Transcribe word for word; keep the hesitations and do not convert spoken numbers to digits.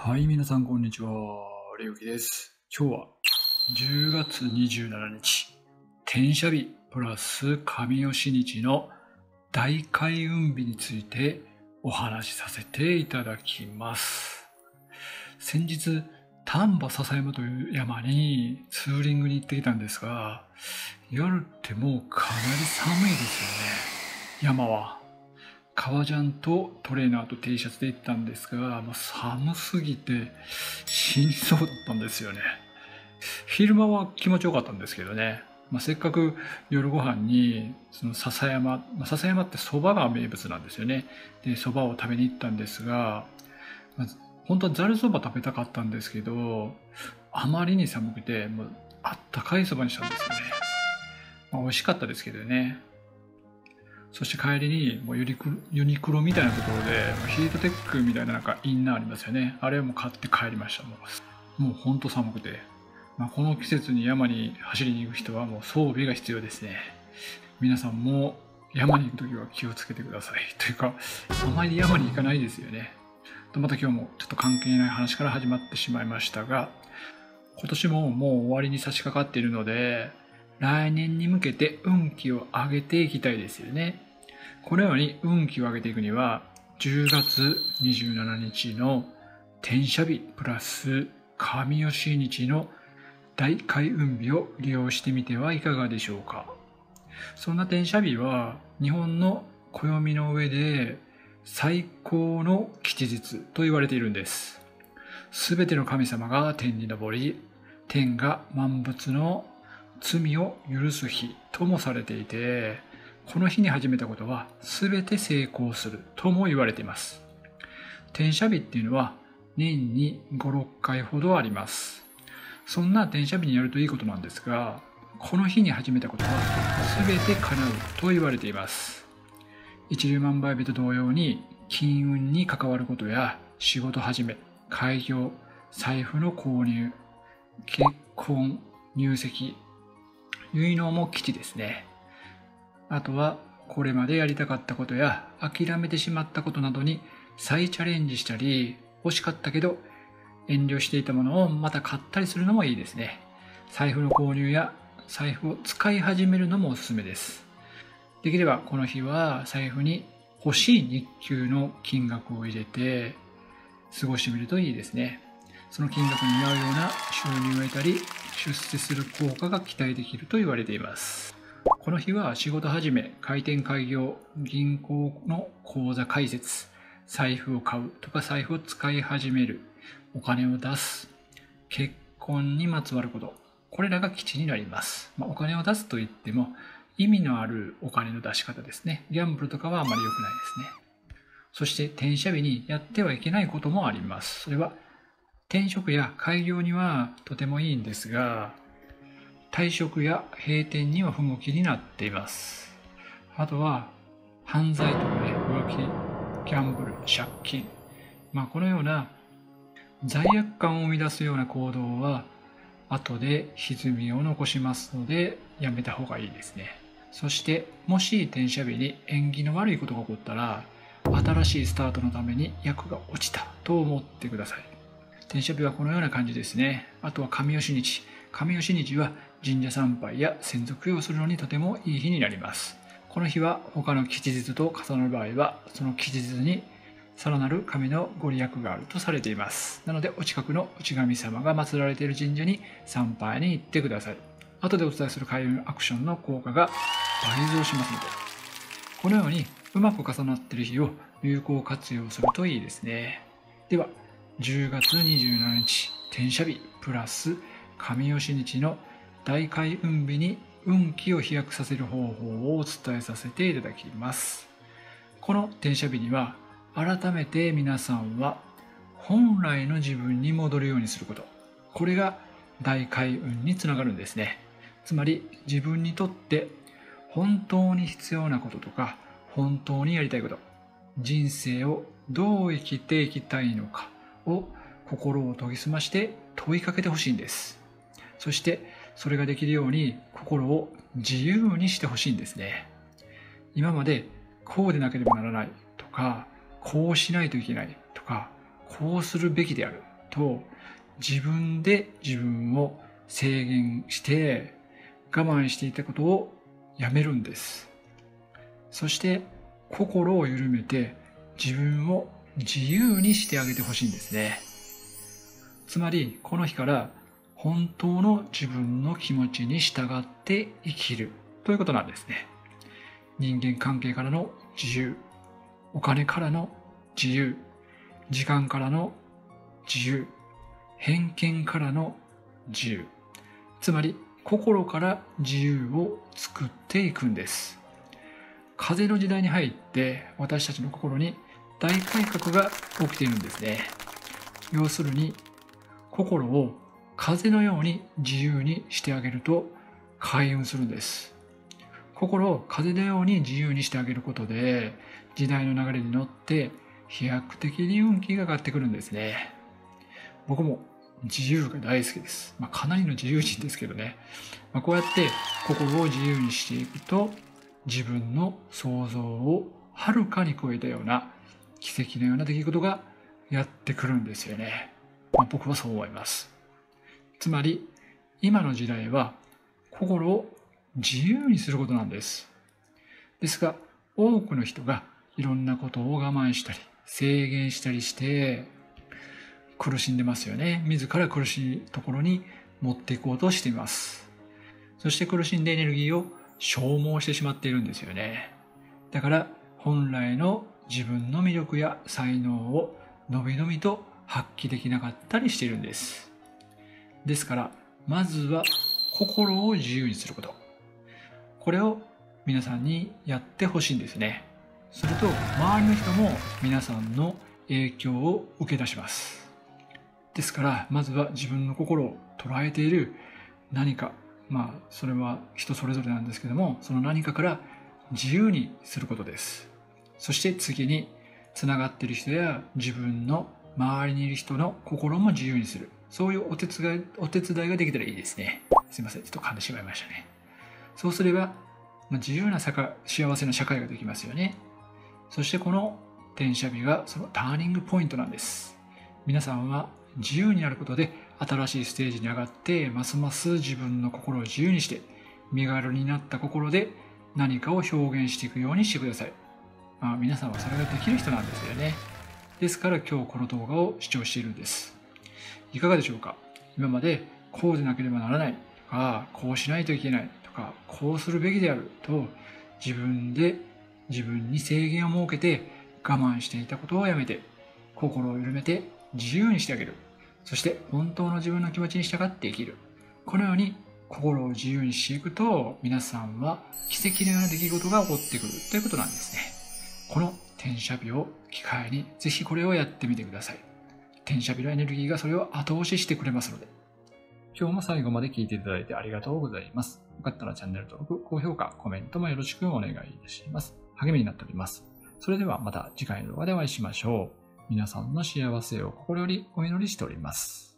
はい、皆さんこんにちは。れゆきです。今日はじゅうがつにじゅうしちにち、転写日プラス神吉日の大開運日についてお話しさせていただきます。先日、丹波篠山という山にツーリングに行ってきたんですが、夜ってもうかなり寒いですよね。山は。革ジャンとトレーナーと T シャツで行ったんですが、もう寒すぎて死にそうだったんですよね。昼間は気持ちよかったんですけどね。まあ、せっかく夜ご飯にその笹山、まあ、笹山って蕎麦が名物なんですよね。で、蕎麦を食べに行ったんですが、まあ、本当はざる蕎麦食べたかったんですけど、あまりに寒くて、もうあったかい蕎麦にしたんですよね。まあ、美味しかったですけどね。そして帰りにもうユニクロ、ユニクロみたいなところでヒートテックみたいななんかインナーありますよね。あれも買って帰りました。もう、もうほんと寒くて。まあ、この季節に山に走りに行く人はもう装備が必要ですね。皆さんも山に行くときは気をつけてください。というか、あまり山に行かないですよね。とまた今日もちょっと関係ない話から始まってしまいましたが、今年ももう終わりに差し掛かっているので、来年に向けて運気を上げていきたいですよね。このように運気を上げていくには、じゅうがつにじゅうしちにちの転写日プラス神吉日の大開運日を利用してみてはいかがでしょうか。そんな転写日は日本の暦の上で最高の吉日と言われているんです。すべての神様が天に昇り、天が万物の罪を許す日ともされていて、この日に始めたことは全て成功するとも言われています。転写日っていうのは年にご、ろっかいほどあります。そんな転写日にやるといいことなんですが、この日に始めたことは全て叶うと言われています。一粒万倍日と同様に金運に関わることや仕事始め、開業、財布の購入、結婚、入籍、結納も吉ですね。あとはこれまでやりたかったことや諦めてしまったことなどに再チャレンジしたり、欲しかったけど遠慮していたものをまた買ったりするのもいいですね。財布の購入や財布を使い始めるのもおすすめです。できればこの日は財布に欲しい日給の金額を入れて過ごしてみるといいですね。その金額に合うような収入を得たり出世する効果が期待できると言われています。この日は仕事始め、開店開業、銀行の口座開設、財布を買うとか財布を使い始める、お金を出す、結婚にまつわること、これらが吉になります。まあ、お金を出すといっても意味のあるお金の出し方ですね。ギャンブルとかはあまり良くないですね。そして転写日にやってはいけないこともあります。それは転職や開業にはとてもいいんですが、退職や閉店には不向きになっています。あとは犯罪とかね、浮気、ギャンブル、借金、まあこのような罪悪感を生み出すような行動は後で歪みを残しますのでやめた方がいいですね。そしてもし転写日に縁起の悪いことが起こったら、新しいスタートのために役が落ちたと思ってください。転写日はこのような感じですね。あとは神吉日。神吉日は神社参拝や先祖供養するのにとてもいい日になります。この日は他の吉日と重なる場合は、その吉日にさらなる神のご利益があるとされています。なのでお近くの内神様が祀られている神社に参拝に行ってください。後でお伝えする開運アクションの効果が倍増しますので、このようにうまく重なっている日を有効活用するといいですね。では、じゅうがつにじゅうしちにち転写日プラス神吉日の大開運日に運気を飛躍させる方法をお伝えさせていただきます。この転写日には改めて皆さんは本来の自分に戻るようにすること、これが大開運につながるんですね。つまり自分にとって本当に必要なこととか本当にやりたいこと、人生をどう生きていきたいのかを心を研ぎ澄まして問いかけてほしいんです。そしてそれができるように心を自由にしてほしいんですね。今までこうでなければならないとか、こうしないといけないとか、こうするべきであると、自分で自分を制限して我慢していたことをやめるんです。そして心を緩めて自分を自由にしてあげてほしいんですね。つまりこの日から本当の自分の気持ちに従って生きるということなんですね。人間関係からの自由、お金からの自由、時間からの自由、偏見からの自由、つまり心から自由を作っていくんです。風の時代に入って私たちの心に大改革が起きているんですね。要するに心を風のように自由にしてあげると開運するんです。心を風のように自由にしてあげることで時代の流れに乗って飛躍的に運気が上がってくるんですね。僕も自由が大好きです。まあ、かなりの自由人ですけどね。まあ、こうやって心を自由にしていくと自分の想像をはるかに超えたような奇跡のような出来事がやってくるんですよね。まあ、僕はそう思います。つまり今の時代は心を自由にすることなんです。ですが多くの人がいろんなことを我慢したり制限したりして苦しんでますよね。自ら苦しいところに持っていこうとしています。そして苦しんでエネルギーを消耗してしまっているんですよね。だから本来の自分の魅力や才能をのびのびと発揮できなかったりしているんです。ですからまずは心を自由にすること、これを皆さんにやってほしいんですね。すると周りの人も皆さんの影響を受け出します。ですからまずは自分の心を捉えている何か、まあそれは人それぞれなんですけども、その何かから自由にすることです。そして次につながっている人や自分の周りにいる人の心も自由にする、そういうお手伝い、お手伝いができたらいいですね。すいません、ちょっと噛んでしまいましたね。そうすれば自由な幸せな社会ができますよね。そしてこの転写日がそのターニングポイントなんです。皆さんは自由になることで新しいステージに上がってますます自分の心を自由にして身軽になった心で何かを表現していくようにしてください。まあ、皆さんはそれができる人なんですよね。ですから今日この動画を視聴しているんです。いかがでしょうか。今までこうでなければならないとか、こうしないといけないとか、こうするべきであると自分で自分に制限を設けて我慢していたことをやめて心を緩めて自由にしてあげる。そして本当の自分の気持ちに従って生きる。このように心を自由にしていくと皆さんは奇跡のような出来事が起こってくるということなんですね。この転写日を機会にぜひこれをやってみてください。転写日のエネルギーがそれを後押ししてくれますので。今日も最後まで聞いていただいてありがとうございます。よかったらチャンネル登録、高評価、コメントもよろしくお願いいたします。励みになっております。それではまた次回の動画でお会いしましょう。皆さんの幸せを心よりお祈りしております。